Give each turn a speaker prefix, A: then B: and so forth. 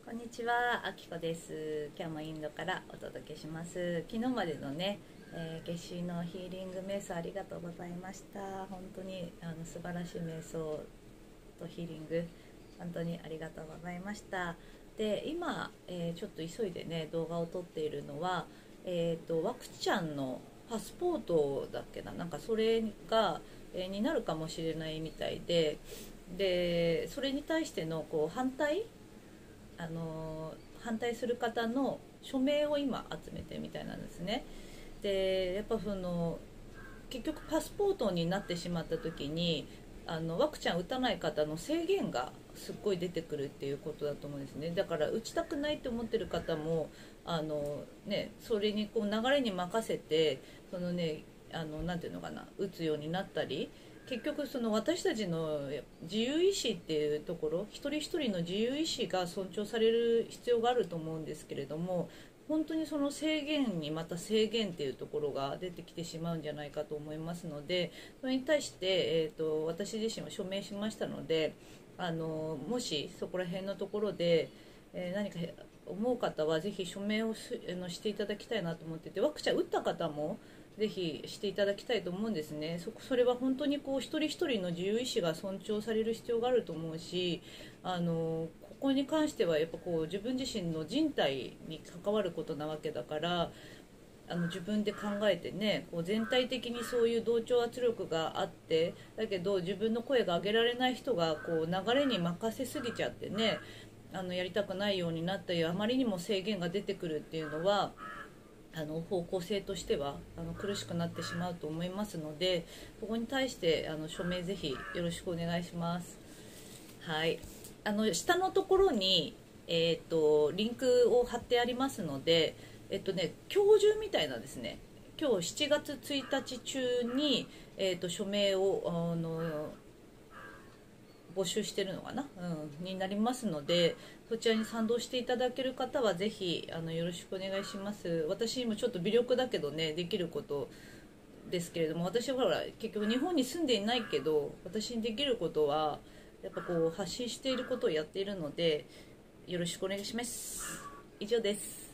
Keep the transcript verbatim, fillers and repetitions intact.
A: こんにちは、あきこです。今日もインドからお届けします。昨日までのね、えー、夏至のヒーリング瞑想ありがとうございました。本当にあの素晴らしい瞑想とヒーリング、本当にありがとうございました。で、今、えー、ちょっと急いでね、動画を撮っているのは、えーと、ワクチャンのパスポートだっけな、なんかそれが、えーになるかもしれないみたいで、で、それに対してのこう反対あの反対する方の署名を今集めてみたいなんですね。でやっぱその結局パスポートになってしまった時にあのワクチン打たない方の制限がすっごい出てくるっていうことだと思うんですね。だから打ちたくないと思ってる方もあの、ね、それにこう流れに任せてその、ね、あのなんていうのかな、打つようになったり、結局その私たちの自由意志っていうところ、一人一人の自由意志が尊重される必要があると思うんですけれども、本当にその制限にまた制限っていうところが出てきてしまうんじゃないかと思いますので、それに対して、えーと、私自身は署名しましたので、あのもしそこら辺のところで、えー、何か思う方はぜひ署名をすあのしていただきたいなと思ってて、ワクチン打った方もぜひしていただきたいと思うんですね。そそれは本当にこう一人一人の自由意志が尊重される必要があると思うし、あのここに関してはやっぱこう自分自身の人体に関わることなわけだから、あの自分で考えてね、こう全体的にそういう同調圧力があって、だけど自分の声が上げられない人がこう流れに任せすぎちゃってね、あのやりたくないようになったり、あまりにも制限が出てくるっていうのはあの方向性としてはあの苦しくなってしまうと思いますので、ここに対してあの署名ぜひよろしくお願いします。はい、あの下のところに、えー、とリンクを貼ってありますので、えっとね、今日中みたいなですね、今日しちがつついたち中に、えー、と署名をあの募集してるのかな、うん、になりますので、そちらに賛同していただける方はぜひあのよろしくお願いします。私もちょっと微力だけどね、できることですけれども、私はほら結局日本に住んでいないけど、私にできることはやっぱこう発信していることをやっているので、よろしくお願いします。以上です。